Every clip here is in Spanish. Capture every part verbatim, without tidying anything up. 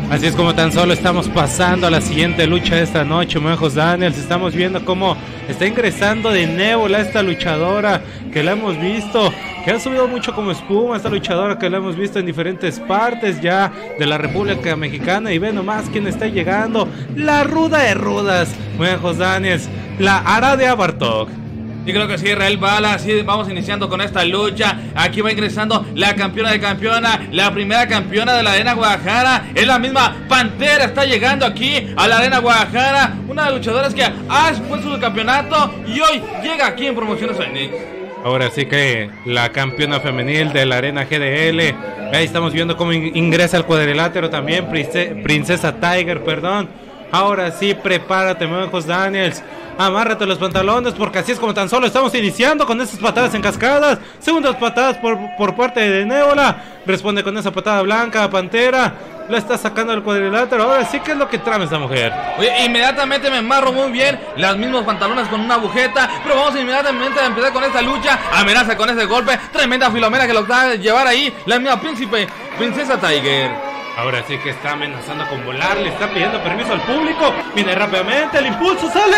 Así es como tan solo estamos pasando a la siguiente lucha de esta noche, Mejos Daniels. Estamos viendo cómo está ingresando de Nebula esta luchadora que la hemos visto, que ha subido mucho como espuma, esta luchadora que la hemos visto en diferentes partes ya de la República Mexicana. Y ve nomás quién está llegando, la ruda de rudas, Mejos Daniels, la Aradia Bartok. Y creo que sí, Israel Bala, así vamos iniciando con esta lucha. Aquí va ingresando la campeona de campeona, la primera campeona de la Arena Guadalajara. Es la misma Pantera, está llegando aquí a la Arena Guadalajara. Una de las luchadoras que ha expuesto su campeonato y hoy llega aquí en Promociones Fénix. Ahora sí que la campeona femenil de la Arena G D L. Ahí estamos viendo cómo ingresa al cuadrilátero también, Princesa Tiger, perdón. Ahora sí, prepárate, Mejos Daniels. Amárrate los pantalones porque así es como tan solo estamos iniciando con esas patadas en cascadas. Segundas patadas por, por parte de Nebula. Responde con esa patada blanca, Pantera. La está sacando del cuadrilátero. Ahora sí, ¿qué es lo que trama esta mujer? Oye, inmediatamente me amarro muy bien. Las mismas pantalones con una agujeta. Pero vamos inmediatamente a empezar con esta lucha. Amenaza con ese golpe. Tremenda Filomena que lo va a llevar ahí. La misma príncipe, Princesa Tiger. Ahora sí que está amenazando con volar, le está pidiendo permiso al público. Viene rápidamente, el impulso sale.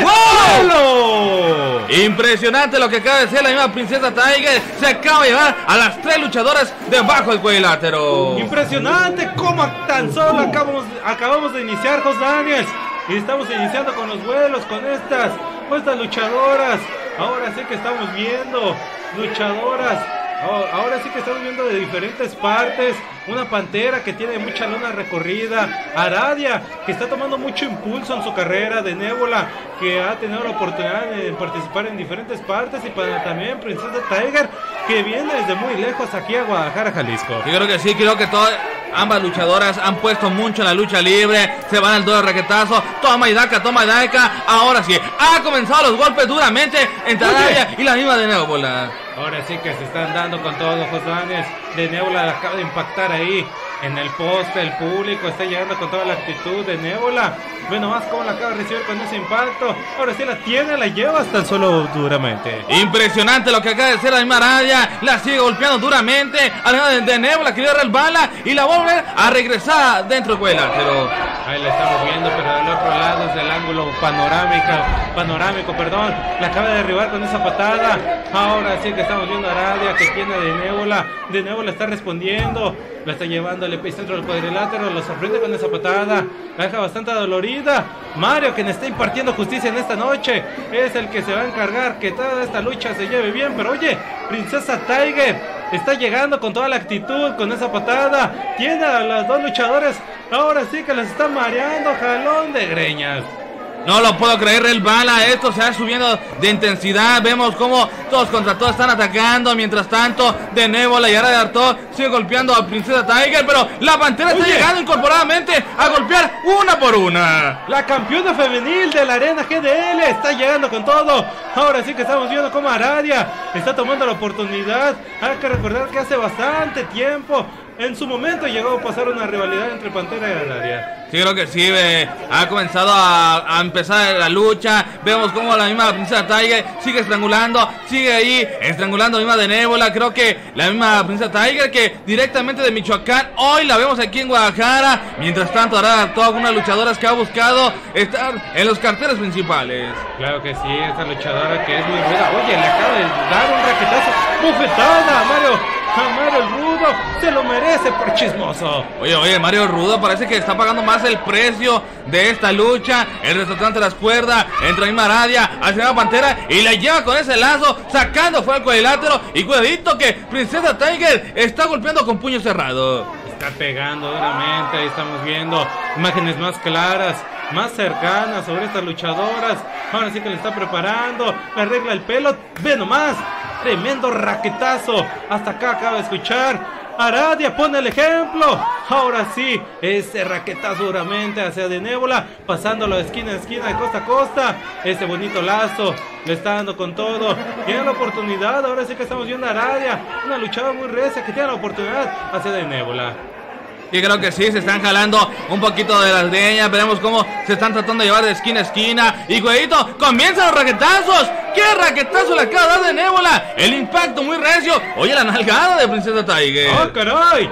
¡Gol! Impresionante lo que acaba de hacer la misma Princesa Tiger. Se acaba de llevar a las tres luchadoras debajo del cuadrilátero. Impresionante, como tan solo acabamos, acabamos de iniciar, Jos Daniels. Y estamos iniciando con los vuelos, con estas, con estas luchadoras. Ahora sí que estamos viendo luchadoras. Ahora sí que estamos viendo de diferentes partes. Una Pantera que tiene mucha lona recorrida. Aradia que está tomando mucho impulso en su carrera. De Nebula que ha tenido la oportunidad de participar en diferentes partes. Y para también Princesa Tiger que viene desde muy lejos aquí a Guadalajara, Jalisco. Yo creo que sí, creo que todas ambas luchadoras han puesto mucho en la lucha libre. Se van al doble raquetazo. Toma y daca, toma y daca. Ahora sí, ha comenzado los golpes duramente entre Aradia y la misma de Nebula. Ahora sí que se están dando con todos los Jos Daniels. De Nebula acaba de impactar ahí en el poste. El público está llegando con toda la actitud de Nebula. Ve nomás cómo la acaba de recibir con ese impacto. Ahora sí la tiene, la lleva tan solo duramente. Impresionante lo que acaba de hacer la misma Aradia. La sigue golpeando duramente. Arriba de, de Nebula que le da el bala y la vuelve a regresar dentro del cuadrilátero. Ahí la estamos viendo, pero del otro lado, desde el ángulo panorámico, panorámico, perdón, la acaba de derribar con esa patada. Ahora sí que estamos viendo a Aradia que tiene de Nebula. De Nebula está respondiendo, la está llevando al epicentro del cuadrilátero, lo sorprende con esa patada, la deja bastante dolorida. Mario, quien está impartiendo justicia en esta noche, es el que se va a encargar que toda esta lucha se lleve bien. Pero oye, Princesa Tiger está llegando con toda la actitud, con esa patada. Tiene a las dos luchadoras, ahora sí que las está mareando, jalón de greñas. No lo puedo creer, el bala, esto se va subiendo de intensidad. Vemos cómo todos contra todos están atacando. Mientras tanto, de Nebula y Aradia Bartok sigue golpeando a Princesa Tiger. Pero la Pantera Oye. está llegando incorporadamente a golpear una por una. La campeona femenil de la Arena G D L está llegando con todo. Ahora sí que estamos viendo cómo Aradia está tomando la oportunidad. Hay que recordar que hace bastante tiempo, en su momento, llegó a pasar una rivalidad entre Pantera y Aradia. Sí, creo que sí, eh, ha comenzado a, a empezar la lucha. Vemos como la misma Princesa Tiger sigue estrangulando, sigue ahí estrangulando a la misma de Nebula. Creo que la misma Princesa Tiger que directamente de Michoacán, hoy la vemos aquí en Guadalajara. Mientras tanto, hará todas algunas luchadoras que ha buscado estar en los carteles principales. Claro que sí, esta luchadora que es muy buena. Oye, le acaba de dar un raquetazo, bufetada a Mario. A Mario el Rudo, se lo merece por chismoso. Oye, oye, Mario Rudo parece que está pagando más el precio de esta lucha. El restaurante las cuerdas, entra misma Aradia hacia la Pantera y la lleva con ese lazo, sacando fuera el cuadrilátero. Y cuidadito que Princesa Tiger está golpeando con puño cerrado. Está pegando duramente, ahí estamos viendo imágenes más claras, más cercanas sobre estas luchadoras. Ahora sí que le está preparando, le arregla el pelo, ve nomás. Tremendo raquetazo. Hasta acá acaba de escuchar. Aradia pone el ejemplo. Ahora sí, ese raquetazo duramente hacia de Nebula, pasándolo de esquina a esquina, de costa a costa. Ese bonito lazo le está dando con todo. Tiene la oportunidad. Ahora sí que estamos viendo a Aradia, una luchadora muy recia que tiene la oportunidad hacia de Nebula. Y creo que sí, se están jalando un poquito de las leñas. Veremos cómo se están tratando de llevar de esquina a esquina. Y cuidadito, comienzan los raquetazos. ¡Qué raquetazo le acaba de dar de Nebula! El impacto muy recio. Oye, la nalgada de Princesa Tiger. ¡Oh, caray!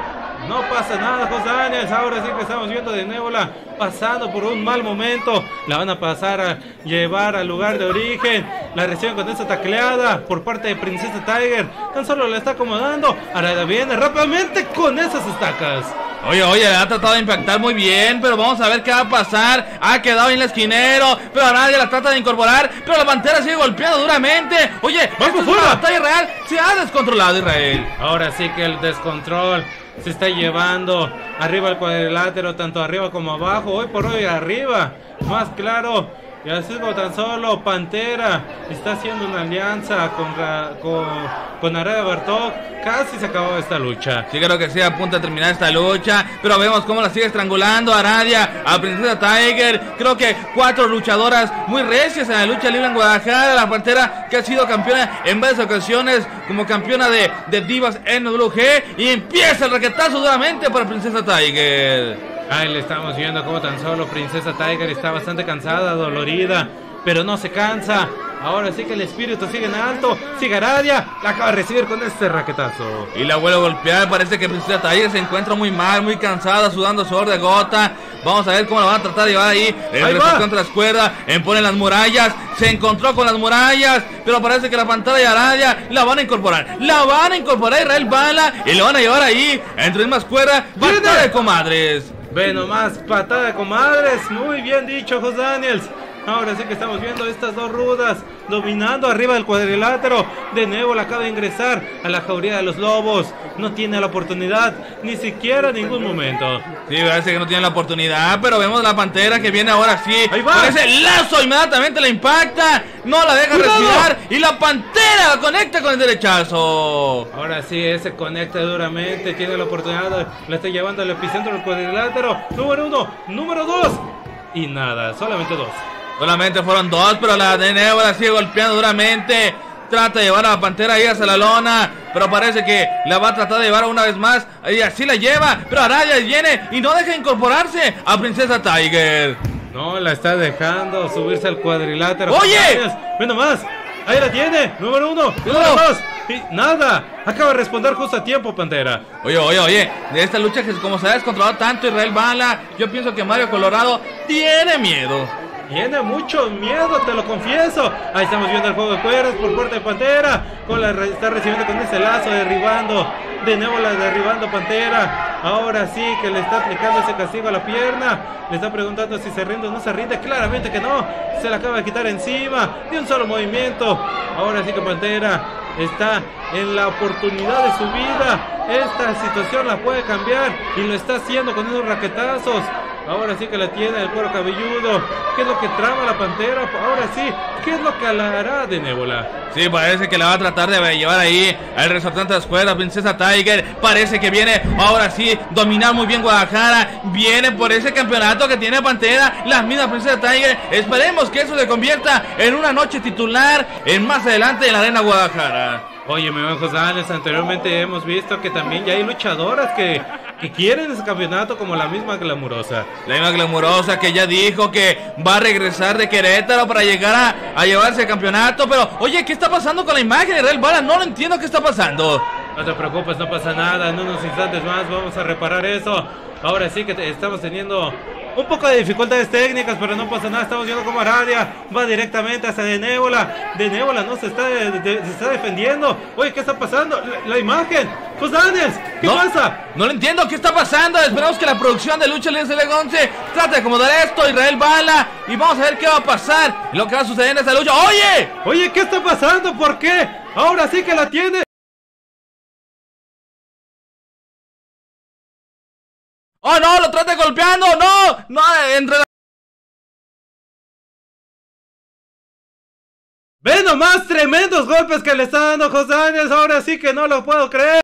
No pasa nada, José Daniels. Ahora sí que estamos viendo de Nébola pasando por un mal momento. La van a pasar a llevar al lugar de origen. La reciben con esta tacleada por parte de Princesa Tiger. Tan solo la está acomodando. Ahora viene rápidamente con esas estacas. Oye, oye, ha tratado de impactar muy bien, pero vamos a ver qué va a pasar. Ha quedado en el esquinero, pero a nadie la trata de incorporar, pero la Pantera sigue golpeando duramente. Oye, vamos, es una batalla real, se ha descontrolado Israel. Ahora sí que el descontrol se está llevando arriba el cuadrilátero, tanto arriba como abajo. Hoy por hoy arriba, más claro. Y así como tan solo Pantera está haciendo una alianza con, con, con Aradia Bartók. Casi se acabó esta lucha. Sí, creo que sí, a punto de terminar esta lucha. Pero vemos cómo la sigue estrangulando Aradia a Princesa Tiger. Creo que cuatro luchadoras muy recias en la lucha libre en Guadalajara. La Pantera que ha sido campeona en varias ocasiones como campeona de, de Divas en W G. Y empieza el raquetazo duramente para Princesa Tiger. Ahí le estamos viendo como tan solo Princesa Tiger está bastante cansada, dolorida, pero no se cansa. Ahora sí que el espíritu sigue en alto. Sigue Aradia, la acaba de recibir con este raquetazo. Y la vuelve a golpear, parece que Princesa Tiger se encuentra muy mal, muy cansada, sudando sudor de gota. Vamos a ver cómo la van a tratar de llevar ahí. El contra las cuerdas, impone las murallas, se encontró con las murallas, pero parece que la Pantera y Aradia la van a incorporar. La van a incorporar Israel Bala y la van a llevar ahí, entre mismas cuerdas, patada de comadres. Ve nomás, patada de comadres. Muy bien dicho, José Daniels. Ahora sí que estamos viendo estas dos rudas dominando arriba del cuadrilátero. De nuevo la acaba de ingresar a la jauría de los lobos. No tiene la oportunidad, ni siquiera en ningún momento. Sí, parece que no tiene la oportunidad, pero vemos a la Pantera que viene ahora sí. Ahí va. Con ese lazo inmediatamente la impacta. No la deja ¡Cuidado! respirar. Y la Pantera la conecta con el derechazo. Ahora sí, ese conecta duramente. Tiene la oportunidad, la está llevando al epicentro del cuadrilátero. Número uno, número dos. Y nada, solamente dos. Solamente fueron dos, pero la de Nébola sigue golpeando duramente. Trata de llevar a la Pantera ahí hacia la lona, pero parece que la va a tratar de llevar una vez más. Y así la lleva, pero Aradia viene y no deja incorporarse a Princesa Tiger. No, la está dejando subirse al cuadrilátero. ¡Oye! Ven nomás, ahí la tiene, número uno, número dos. Y nada, acaba de responder justo a tiempo, Pantera. Oye, oye, oye, de esta lucha que como se ha descontrolado tanto Israel Bala, yo pienso que Mario Colorado tiene miedo. Tiene mucho miedo, te lo confieso. Ahí estamos viendo el juego de cuerdas por parte de Pantera. Con la, está recibiendo con ese lazo, derribando. De nuevo la derribando Pantera. Ahora sí que le está aplicando ese castigo a la pierna. Le está preguntando si se rinde o no se rinde. Claramente que no. Se la acaba de quitar encima. De un solo movimiento. Ahora sí que Pantera está en la oportunidad de su vida. Esta situación la puede cambiar. Y lo está haciendo con esos raquetazos. Ahora sí que la tiene el cuero cabelludo. ¿Qué es lo que trama la Pantera? Ahora sí, ¿qué es lo que la hará de Nébola? Sí, parece que la va a tratar de llevar ahí al resaltante de la escuela, Princesa Tiger. Parece que viene, ahora sí, dominar muy bien Guadalajara. Viene por ese campeonato que tiene Pantera, la misma Princesa Tiger. Esperemos que eso se convierta en una noche titular en más adelante en la Arena Guadalajara. Oye, mi buen José Daniels, anteriormente hemos visto que también ya hay luchadoras que, que quieren ese campeonato, como la misma Glamurosa. La misma Glamurosa que ya dijo que va a regresar de Querétaro para llegar a, a llevarse el campeonato. Pero, oye, ¿qué está pasando con la imagen de Israel Bala? No lo entiendo, ¿qué está pasando? No te preocupes, no pasa nada. En unos instantes más vamos a reparar eso. Ahora sí que te, estamos teniendo un poco de dificultades técnicas, pero no pasa nada. Estamos viendo cómo Aradia va directamente hacia de Nébola. De Nébola no se está, de, de, se está defendiendo. Oye, ¿qué está pasando? La, la imagen. Pues Daniels, ¿qué no, pasa? No lo entiendo, ¿qué está pasando? Esperamos que la producción de Lucha Libre S L once trate de acomodar esto, Israel Bala. Y vamos a ver qué va a pasar, lo que va a suceder en esta lucha. ¡Oye! Oye, ¿qué está pasando? ¿Por qué? Ahora sí que la tiene. ¡Oh, no! ¡Lo trata golpeando! ¡No! ¡No! Entre la... ¡Ve nomás! Tremendos golpes que le está dando José Daniels. Ahora sí que no lo puedo creer.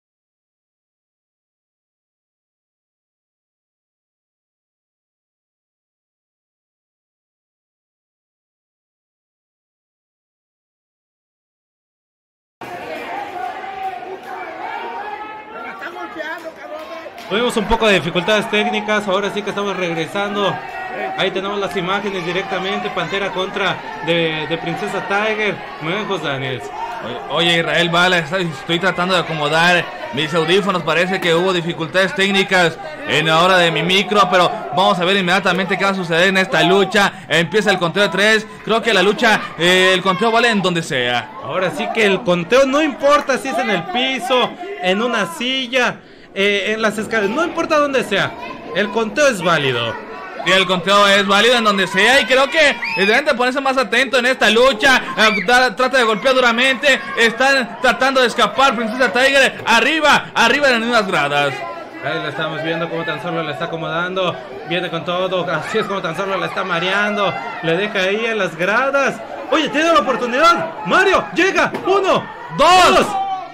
Tuvimos un poco de dificultades técnicas, ahora sí que estamos regresando. Ahí tenemos las imágenes directamente, Pantera contra de, de Princesa Tiger. Muy bien, José Daniels. Oye, Israel Bala, estoy tratando de acomodar mis audífonos, parece que hubo dificultades técnicas en la hora de mi micro, pero vamos a ver inmediatamente qué va a suceder en esta lucha. Empieza el conteo de tres, creo que la lucha, eh, el conteo vale en donde sea. Ahora sí que el conteo no importa si es en el piso, en una silla, eh, en las escaleras, no importa dónde sea, el conteo es válido. Y el conteo es válido en donde sea, y creo que deben de ponerse más atento en esta lucha. Trata de golpear duramente, están tratando de escapar Princesa Tiger, arriba, arriba de las mismas gradas. Ahí la estamos viendo como tan solo la está acomodando, viene con todo, así es como tan solo la está mareando, le deja ahí en las gradas. Oye, tiene la oportunidad, Mario, llega, uno, dos, dos.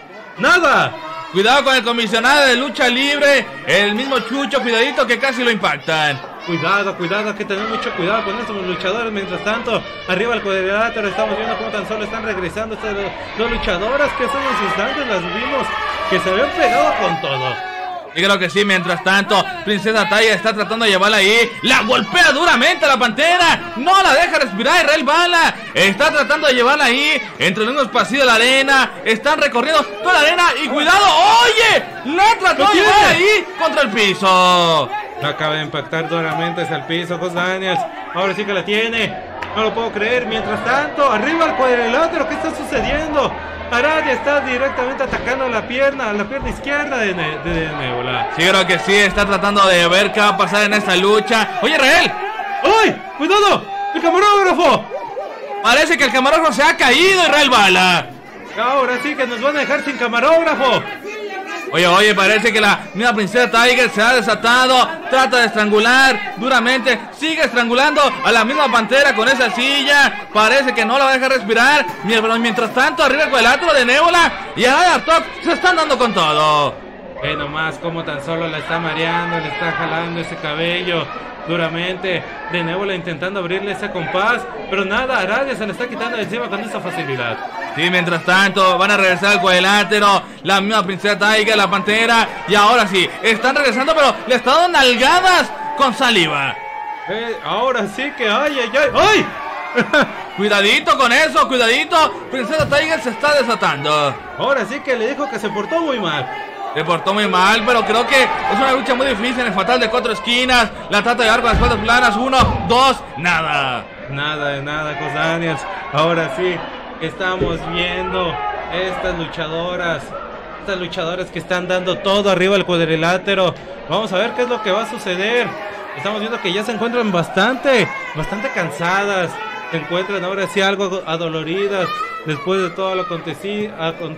Nada. Cuidado con el comisionado de lucha libre, el mismo Chucho, cuidadito que casi lo impactan. Cuidado, cuidado, hay que tener mucho cuidado con estos luchadores. Mientras tanto, arriba el cuadrilátero, estamos viendo cómo tan solo están regresando estas dos luchadoras que hace unos instantes las vimos que se habían pegado con todo. Y creo que sí, mientras tanto, Princesa Tiger está tratando de llevarla ahí. La golpea duramente a la Pantera. No la deja respirar. Israel Bala está tratando de llevarla ahí entre los pasillos de la arena. Están recorriendo toda la arena. Y cuidado, oye, la trató de llevar ahí contra el piso. Acaba de impactar duramente hacia el piso, Ghost Daniels. Ahora sí que la tiene. No lo puedo creer. Mientras tanto, arriba el cuadrilátero. ¿Qué está sucediendo? Aradia está directamente atacando la pierna, la pierna izquierda de, ne de, de Nebula. Sí, creo que sí, está tratando de ver qué va a pasar en esta lucha. Oye, Israel. ¡Ay! ¡Cuidado! ¡El camarógrafo! Parece que el camarógrafo se ha caído, Israel Bala. Ahora sí que nos van a dejar sin camarógrafo. Oye, oye, parece que la misma Princesa Tiger se ha desatado. Trata de estrangular duramente. Sigue estrangulando a la misma Pantera con esa silla. Parece que no la va a dejar respirar. Mientras tanto, arriba el cuadrilátero de Nebula y Artok se están dando con todo. Ve nomás como tan solo la está mareando, le está jalando ese cabello duramente. De Nebula intentando abrirle ese compás, pero nada, Aradia se le está quitando de encima con esa facilidad. Sí, mientras tanto, van a regresar al cuadrilátero. La misma Princesa Tiger, la Pantera. Y ahora sí, están regresando, pero le están dando nalgadas con saliva. Eh, ahora sí que ay, ay, ay, ¡ay! Cuidadito con eso, cuidadito. Princesa Tiger se está desatando. Ahora sí que le dijo que se portó muy mal. Se portó muy mal, pero creo que es una lucha muy difícil en el fatal de cuatro esquinas. La trata de dar con las espaldas planas. Uno, dos, nada. Nada de nada, Ghost Daniels. Ahora sí, estamos viendo estas luchadoras. Estas luchadoras que están dando todo arriba del cuadrilátero. Vamos a ver qué es lo que va a suceder. Estamos viendo que ya se encuentran bastante, bastante cansadas. Se encuentran ahora sí algo adoloridas después de todo lo acontecido.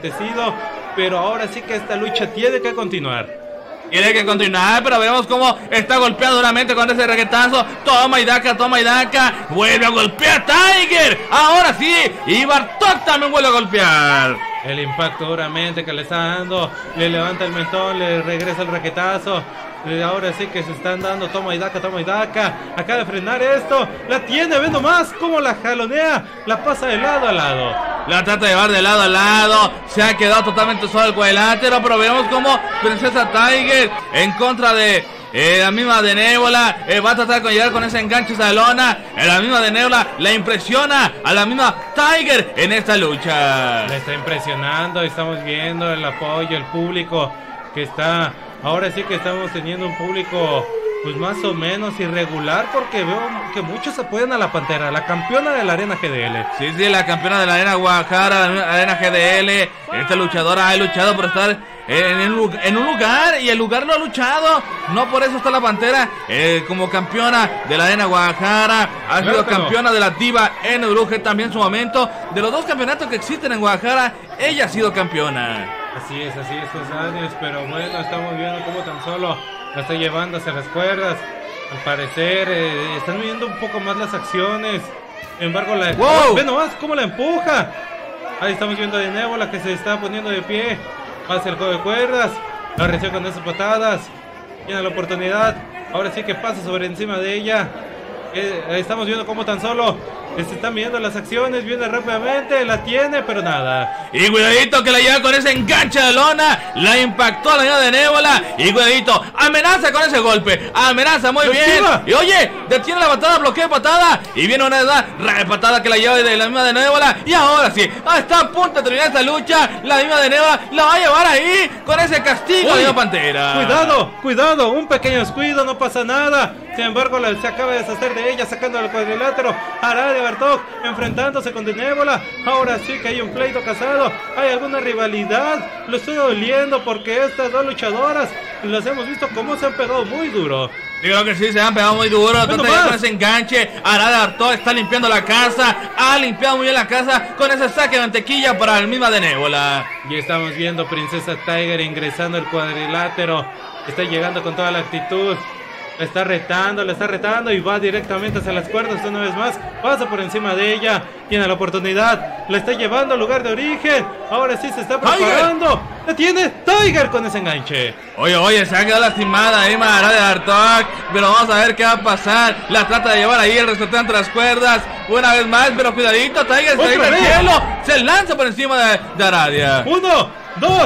Pero ahora sí que esta lucha tiene que continuar. Tiene que continuar, pero vemos cómo está golpeando duramente con ese reguetazo. Toma y daca, toma y daca. Vuelve a golpear Tiger. Ahora sí, y Bartok también vuelve a golpear. El impacto duramente que le está dando. Le levanta el mentón, le regresa el raquetazo. Ahora sí que se están dando toma y daca, toma y daca. Acaba de frenar esto. La tiene, ve nomás cómo la jalonea. La pasa de lado a lado. La trata de llevar de lado a lado. Se ha quedado totalmente solo el cuadrilátero. Pero vemos como Princesa Tiger en contra de eh, la misma de Nebula eh, va a tratar de llegar con ese enganche a la lona. eh, La misma de Nebula la impresiona a la misma Tiger en esta lucha. Le está impresionando. Estamos viendo el apoyo, el público que está. Ahora sí que estamos teniendo un público pues más o menos irregular, porque veo que muchos apoyan a la Pantera, la campeona de la Arena G D L. Sí, sí, la campeona de la Arena Guadalajara, la Arena G D L. Esta luchadora ha luchado por estar en, en, en un lugar, y el lugar lo ha luchado. No por eso está la Pantera eh, como campeona de la Arena Guadalajara. Ha sido claro campeona no. de la Diva en Bruje también en su momento. De los dos campeonatos que existen en Guadalajara, ella ha sido campeona. Así es, así es, José Ángel, pero bueno, estamos viendo cómo tan solo la está llevando hacia las cuerdas. Al parecer, eh, están viendo un poco más las acciones. Sin embargo, la... ¡Wow! ¡Ve nomás cómo la empuja! Ahí estamos viendo de Nebula que se está poniendo de pie. Hacia el juego de cuerdas. La recibe con esas patadas. Tiene la oportunidad. Ahora sí que pasa sobre encima de ella. Eh, estamos viendo cómo tan solo Se están viendo las acciones, viene rápidamente, la tiene, pero nada. Y cuidadito que la lleva con ese enganche de lona, la impactó a la unidad de Nébola. Y cuidadito, amenaza con ese golpe, amenaza muy bien. Esquiva. Y oye, detiene la patada, bloquea patada. Y viene una re patada que la lleva de la misma de Nébola. Y ahora sí, está a punto de terminar esta lucha. La misma de Nébola la va a llevar ahí con ese castigo de la Pantera. Cuidado, cuidado, un pequeño descuido, no pasa nada. Sin embargo, la, se acaba de deshacer de ella, sacando al cuadrilátero. Aradia Bartok enfrentándose con de Nébola. Ahora sí que hay un pleito casado. Hay alguna rivalidad. Lo estoy oliendo porque estas dos luchadoras las hemos visto cómo se han pegado muy duro. Yo creo que sí, se han pegado muy duro. Trata de llevar ese enganche. Aradia Bartok está limpiando la casa. Ha limpiado muy bien la casa con ese saque de mantequilla para el misma de Nébola. Y estamos viendo Princesa Tiger ingresando al cuadrilátero. Está llegando con toda la actitud. Le está retando, le está retando y va directamente hacia las cuerdas una vez más. Pasa por encima de ella. Tiene la oportunidad. La está llevando al lugar de origen. Ahora sí se está preparando. La tiene Tiger con ese enganche. Oye, oye, se ha quedado lastimada ahí Aradia Bartok. Pero vamos a ver qué va a pasar. La trata de llevar ahí el restaurante entre las cuerdas. Una vez más, pero cuidadito. Tiger se va al cielo. Se lanza por encima de, de Aradia. Uno, dos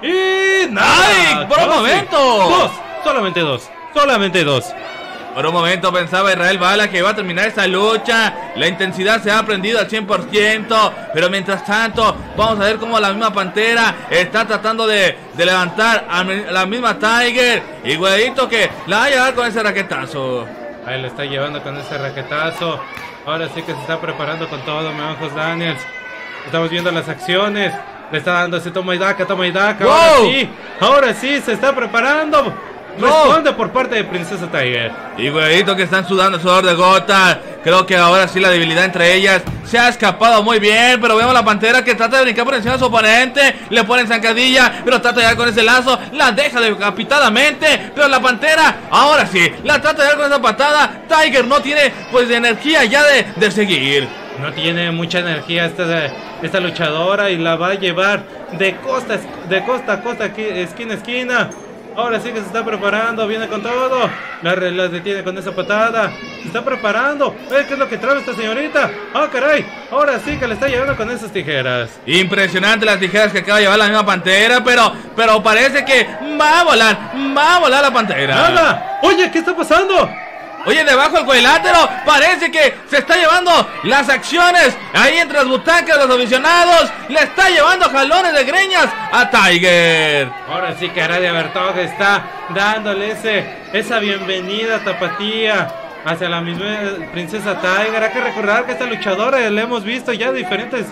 y nada. ¡Ay! Por un no, momento. Sí. Dos, solamente dos. Solamente dos. Por un momento pensaba Israel Bala que iba a terminar esta lucha. La intensidad se ha prendido al cien por ciento. Pero mientras tanto, vamos a ver cómo la misma Pantera está tratando de, de levantar a la misma Tiger. Y güeyito que la va a llevar con ese raquetazo. Ahí le está llevando con ese raquetazo. Ahora sí que se está preparando con todo, mi ojos Daniels. Estamos viendo las acciones. Le está dando ese toma y daca, toma y daca. ¡Wow! Ahora sí, ahora sí se está preparando. Responde por parte de Princesa Tiger. Y güeyito que están sudando sudor de gota. Creo que ahora sí la debilidad entre ellas se ha escapado muy bien. Pero vemos a la Pantera que trata de brincar por encima de su oponente. Le ponen zancadilla, pero trata de llegar con ese lazo. La deja decapitadamente. Pero la Pantera, ahora sí, la trata de llegar con esa patada. Tiger no tiene pues de energía ya de, de seguir. No tiene mucha energía esta, esta luchadora. Y la va a llevar de costa, de costa a costa, esquina a esquina. Ahora sí que se está preparando, viene con todo. La, la detiene con esa patada. Se está preparando. ¿Qué es lo que trae esta señorita? ¡Ah, caray! Ahora sí que le está llevando con esas tijeras. Impresionante las tijeras que acaba de llevar la misma Pantera. Pero, pero parece que va a volar. Va a volar la Pantera. ¡Nada! Oye, ¿qué está pasando? Oye, debajo del cuadrilátero parece que se está llevando las acciones ahí entre las butacas de los aficionados. Le está llevando jalones de greñas a Tiger. Ahora sí que Aradia Bartok está dándole ese, esa bienvenida tapatía hacia la misma Princesa Tiger. Hay que recordar que esta luchadora la hemos visto ya diferentes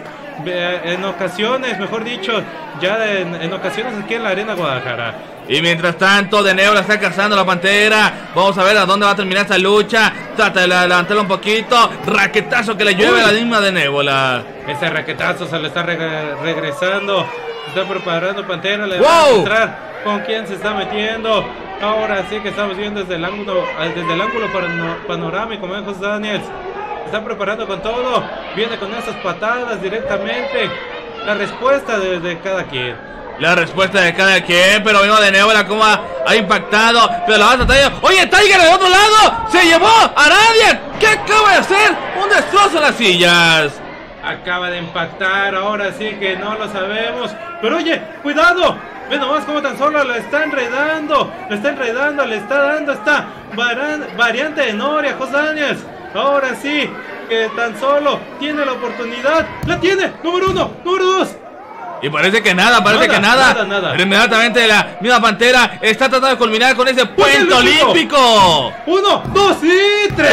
en ocasiones, mejor dicho, ya en, en ocasiones aquí en la Arena Guadalajara. Y mientras tanto, de Nébola está cazando a la Pantera. Vamos a ver a dónde va a terminar esta lucha. Trata de levantarla un poquito. Raquetazo que le llueve a la misma de Nébola. Ese raquetazo se le está reg regresando. Se está preparando Pantera. Le wow. va a mostrar con quién se está metiendo. Ahora sí que estamos viendo desde el ángulo, desde el ángulo panorámico, José Daniels. Se está preparando con todo. Viene con esas patadas directamente. La respuesta de, de cada quien. La respuesta de cada quien, pero vino de Nébola como ha, ha impactado, pero la va a tratar. Oye, Tiger del otro lado, se llevó a Aradia. ¿Qué acaba de hacer? Un destrozo en las sillas. Acaba de impactar, ahora sí que no lo sabemos. Pero oye, cuidado. Ve nomás cómo tan solo lo está enredando. Lo está enredando, le está dando esta variante de Noria, José Daniels. Ahora sí que tan solo tiene la oportunidad. La tiene, número uno, número dos. Y parece que nada, parece nada, que nada. nada, nada. Pero inmediatamente la misma Pantera está tratando de culminar con ese puente olímpico. Uno, dos y tres.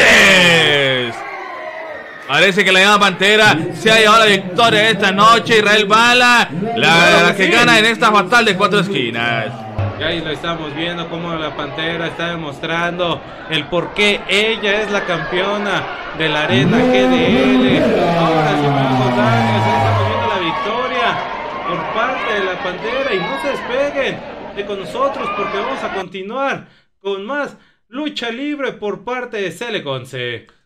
tres. Parece que la misma Pantera se ha llevado la victoria esta noche. Israel Bala, la, la que sí. gana en esta fatal de cuatro esquinas. Y ahí lo estamos viendo como la Pantera está demostrando el por qué ella es la campeona de la Arena G D L. Ahora sí vamos a darles, estamos viendo la victoria por parte de la Pantera y no se despeguen de con nosotros porque vamos a continuar con más lucha libre por parte de Celeconce.